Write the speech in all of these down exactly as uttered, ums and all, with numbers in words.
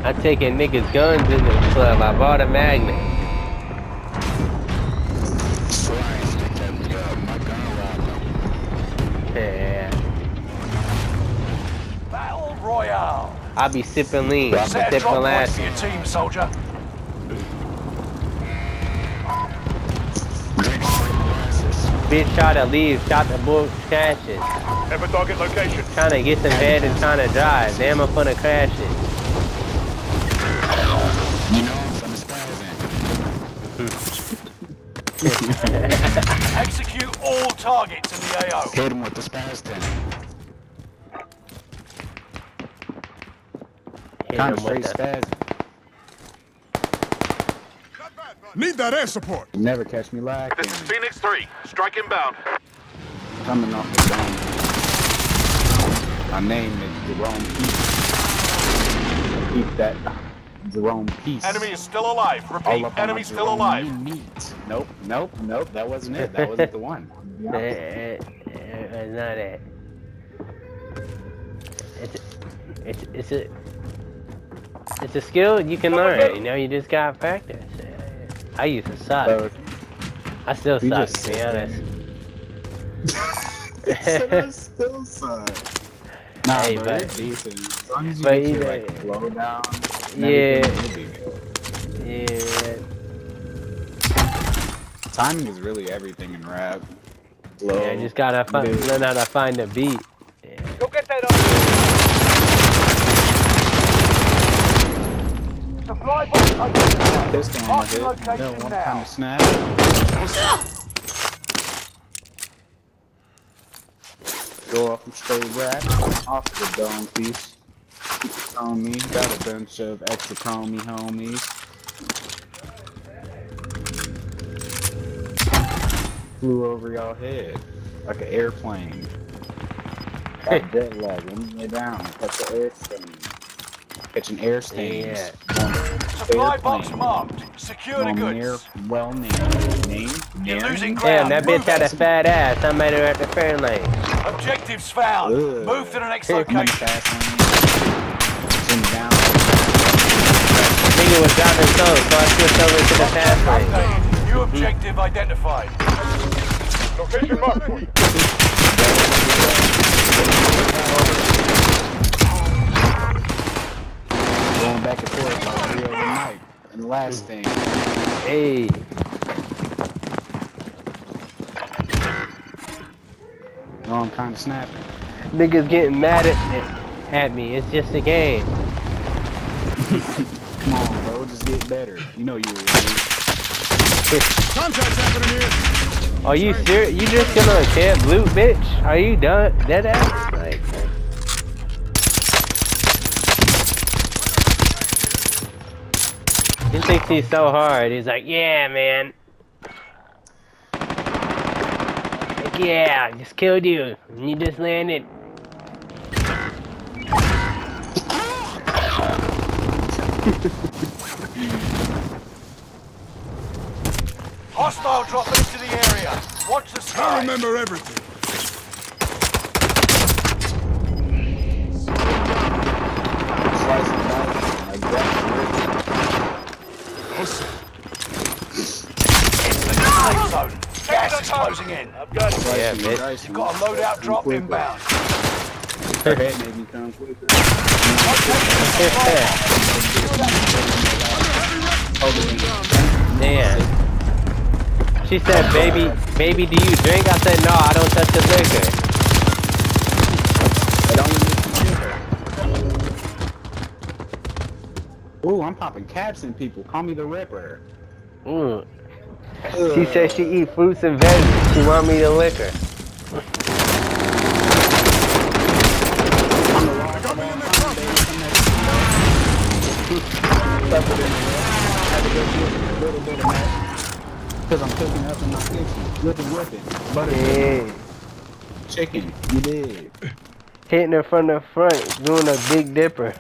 I'm taking niggas' guns in the club. I bought a magnet. Yeah. Battle Royale. I'll be sipping lean, Set a sipping drop point last. for your team, soldier. Bitch try to leave, shot the bull crashes. Have a target location. Trying to get some head and trying to drive. Damn, I'm gonna crash it. You know I'm from spazzing. Execute all targets in the A O. Hit him with the spaz ten. Kind of straight spazzing. Need that air support. You never catch me lacking. This is Phoenix three. Strike inbound. Coming off the dome. My name is Jerome Peace. Keep that Jerome Peace. Enemy is still alive. All Repeat, up on enemy my still Jerome alive. Meat. Nope, nope, nope. That wasn't it. That wasn't the one. Eh, eh, eh, It's not it. It's it's it's a it's a skill you can learn. You know, you just gotta practice. I used to suck. So, I still you suck, just to be sit honest. I still suck. Nah, Hey, but but- it's decent. As long as you but get your either- like flow down. and Yeah. everything, you'll be good. Yeah, Timing is really everything in rap. Flow. yeah. Just gotta fi Dude. learn how to find the beat. Yeah. Go get that on. Supply box identified. Pistol on my Mark the hip. location No, one now. time to snap. Go off and straight rap. Off the dome piece. Keep it on me. Got a bunch of extra chromey homies. Flew over y'all head like an airplane. Got jet lag. When you lay down, catch the air stain. Catching air stains. Yeah. Supply box marked. Secure the Well, near, goods. well named. Name? You're Name? losing Damn, ground. that Move bitch had a it. fat ass. I made her at the fair lane. Objectives found. Ugh. Move to the next I'm in the location. fast lane. Zoom down. Nigga was driving slow, so I switched over to the fast lane. Updated. New objective identified. Location marked. Going back and forth like three overnight. And the last thing. Hey, No, I'm kind of snapping. niggas getting mad at at me. It's just a game. Come on, bro. Just get better. You know you were Contact happening here. Are you serious? You just gonna camp loot, bitch? Are you done? Dead ass? Like, he thinks he's so hard. He's like, yeah, man. Like, yeah, I just killed you. And you just landed. Hostile dropping into the area. Watch the I sky. remember everything. slicing dice like that. Awesome. It's the safe zone. Gas is closing in. Slicing Yeah, and bitch. dicing. You've got a loadout drop Quicker. inbound. Her head made me come quicker. Damn. She said, baby, baby, do you drink? I said, no, I don't touch the liquor. It only makes me quicker. Ooh, I'm popping caps in people. Call me the Ripper. Mm. She said she eat fruits and veggies. She want me to lick her. I'm the law. Come on, come on, baby. Stuff it in there. Had to go get a little bit of that. Because I'm cooking up in my kitchen. Whipping, whipping. Butter Yeah. chicken. You did. Hitting her from the front, doing a big dipper.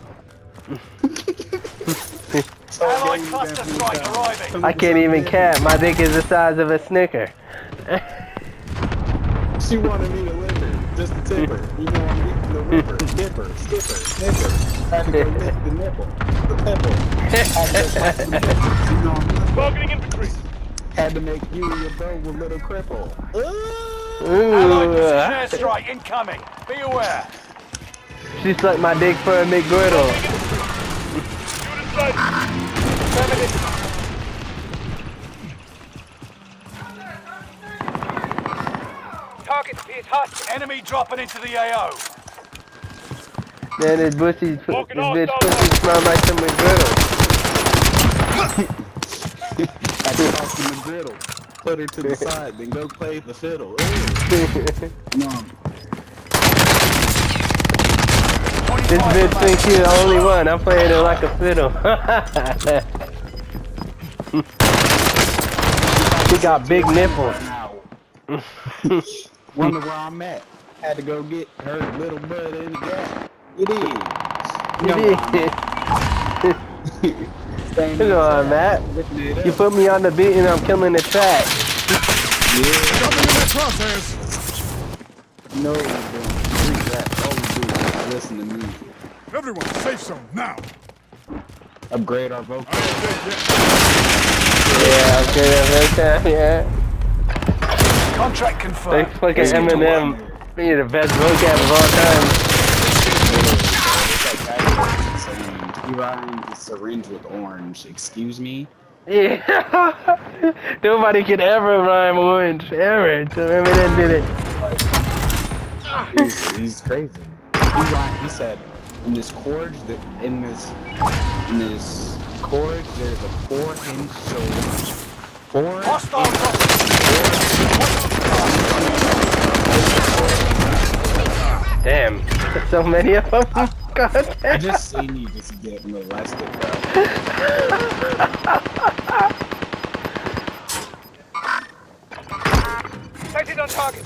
Allied cluster strike arriving. I can't even cap. My dick is the size of a Snicker. She wanted me to lick her. Just to tip her. You know I'm getting the river. Skipper, skipper, snipper. Had to go lick the nipple. The pimple. Had to go fight some nipples. You know I'm Targeting infantry. Had to make you and your bro a little cripple. Allied precision Ooh, airstrike incoming. Be aware. she sucked my dick for a McGriddle. Shoot inside. Affirmative. Target is hot. Enemy dropping into the A O. Man, this bushy, this Walking off, bitch dog. pussy smell like some McGriddle. Had to toss the McGriddle. Put her to the side, then go play the fiddle. Ooh. No. This bitch thinks she's the only one. I'm playing it like a fiddle. She got big nipples. Wonder where I'm at. Had to go get her little butt in the gap. It is. You did. You know where I'm at. You put me on the beat and I'm killing the track. Yeah. Jumping in their crosshairs. No, we don't. Free rap. All we do is listen to music. Everyone, safe zone now. Upgrade our vocals. I don't think Yeah, okay, every time, yeah. Contract confirmed. Like fucking Eminem. You're the best vocab of all time. He rhymes a syringe with orange. Excuse me? Yeah. Nobody could ever rhyme orange, ever. So Eminem did it. He's, he's crazy. He rhymed, he said, in this chord, in this, in this chord, there's a four inch shoulder. Four Hostile inch Damn. There's so many of them. God I damn. just seen you just get molested, bro. Sighted on target.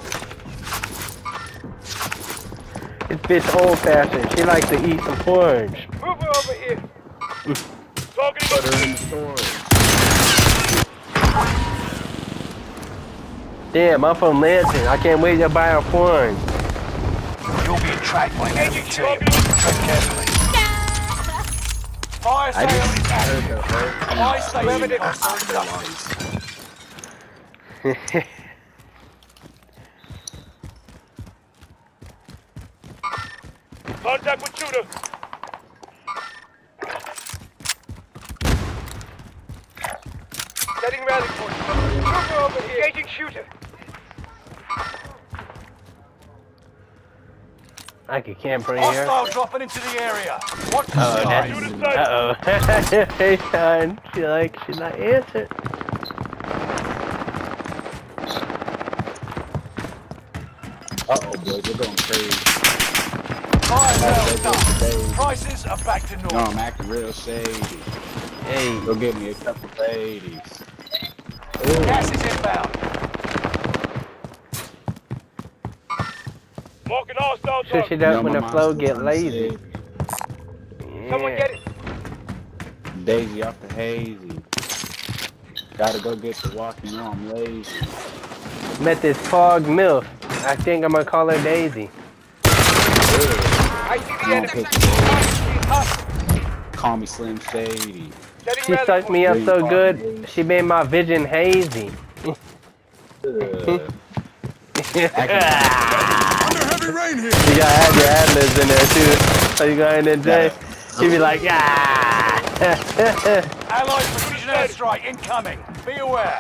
This bitch old fashioned. She likes to eat some porridge. Move her over here. Targeting Put her in the storage. Damn, I'm from Lansing. I can't wait to buy a porn. You'll be tracked by an enemy team. Tread carefully. Fire I sale just is heard active. the whole Fire thing. station Hostile conducted. Contact with shooter. Setting rally point. Trooper over here. Engaging shooter. I could camp right here. Hostile dropping into the area. Watch the Oh, sky. that's... Uh-oh. Hey, son. She like, she not answered. Uh-oh, boys, we're going crazy. Fire sale Let's go done. today. Prices are back to No, normal. I'm acting real shady. Hey. Go get me a couple of eighties. Gas is inbound. Marking hostile So she does when the flow get lazy. Someone Yeah. get it. Daisy off the hazy. Gotta go get the walk, you know I'm lazy. Met this fog milf. I think I'm gonna call her Daisy. I see the Come on, enemy. pick it. He's up. Call me Slim Shady. Setting She rally sucked me point. up so good, she made my vision hazy. Uh, Under heavy rain here. You gotta have your ad-libs in there too. So you go in there, Jay. She be like, yeah. Allied precision airstrike incoming. Be aware.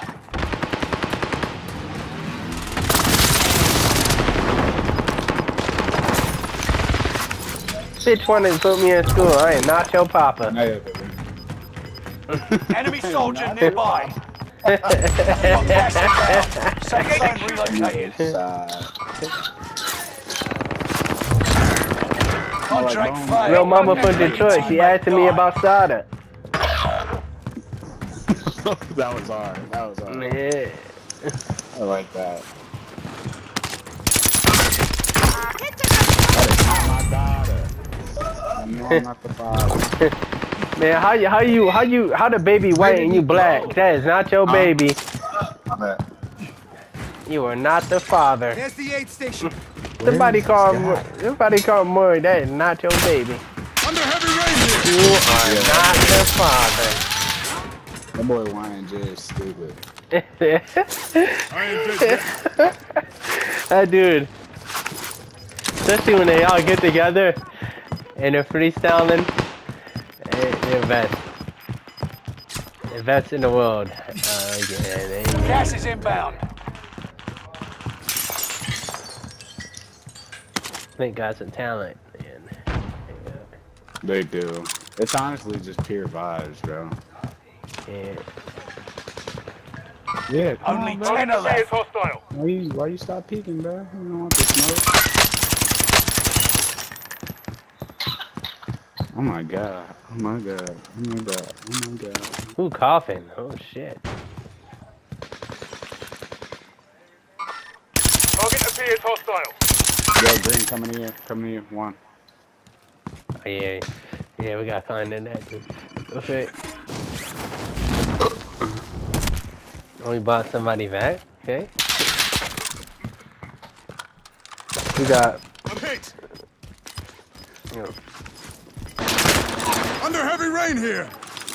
Bitch wanted to put me in school. I am not your papa. Enemy soldier nearby. Gas inbound. Safe zone relocated. Contract failed. Real mama from Detroit. She asked me about soda. That was hard. That was hard. Yeah. I like that. That is not my daughter. No, I'm not the father. Man, how you how you how you how the baby white and you black? That is not your baby. I bet. You are not the father. There's the aid station. Somebody is call this more, guy? somebody call more that is not your baby. Under heavy rain here. You are Yeah. not the father. That boy Y N J is stupid. I ain't dead yet. That dude. Especially when they all get together and they're freestyling. They- They're best. The best in the world. Uh, yeah, they, Gas is inbound. they got some talent. Man. They do. It's honestly just pure vibes, bro. Yeah. Yeah, come Only on, bro. ten are left. hostile. Why you, why you stop peeking, bro? You don't want the smoke. Oh my god. Oh my god. Oh my god. Oh my god. Who coughing? Oh shit. Target appears hostile. Yo, Green, coming here. Coming here. One. Oh, yeah. Yeah, we gotta find in that dude. Okay. Oh, we bought somebody back? Okay. We got, I'm hit. you know, Under heavy rain here.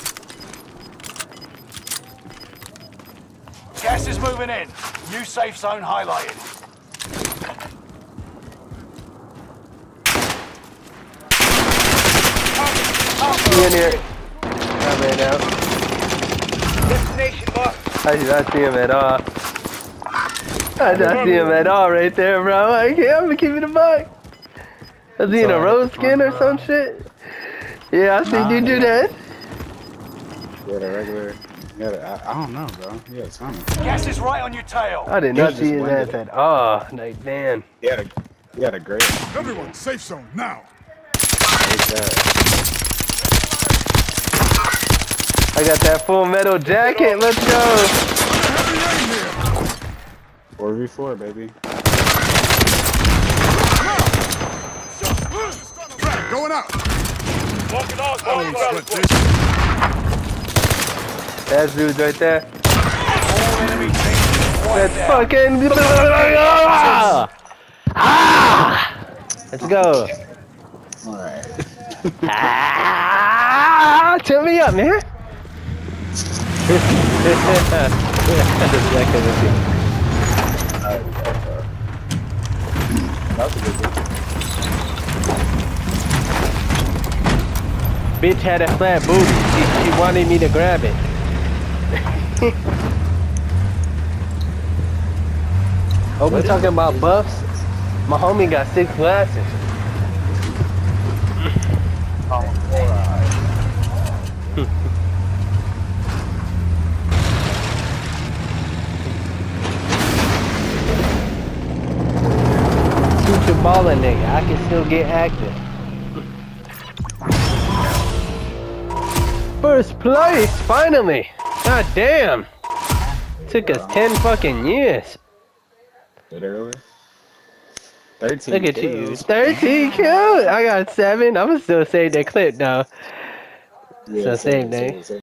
Gas is moving in. New safe zone highlighted. see in here. Oh, man, now. Destination marked. I do not see him at all. I do not see him at all right there, bro. I can't, I'm gonna keep it a buck. Is he in a Sorry, rose it's skin fine, or bro. some shit? Yeah, I see Nah, you do yeah. that. Yeah, the regular. Yeah, the, I, I don't know, bro. Yeah, it's funny. Gas is right on your tail. I did He not was see just his winded. ass at all. Like, man. He had a, he had a great. Everyone, safe zone now. I got that full metal jacket. Let's go. Under heavy rain here. four v four, baby. Frag going out. Walking on. I won't sweat this. That dude's right there. All enemy teams Let's wiped out. fucking. Ah! Let's go. Alright. Ah! Turn me up, man. That's a good one. Bitch had a flat booty. She, she wanted me to grab it. Oh, we talking about buffs? My homie got six glasses. Shoot your ball in nigga. I can still get active. First place, finally. God damn. Took us ten fucking years. Literally. thirteen. Look at you. kills. thirteen kills. I got seven. I'm gonna still save that clip though. Yeah, So same, same thing. same, same.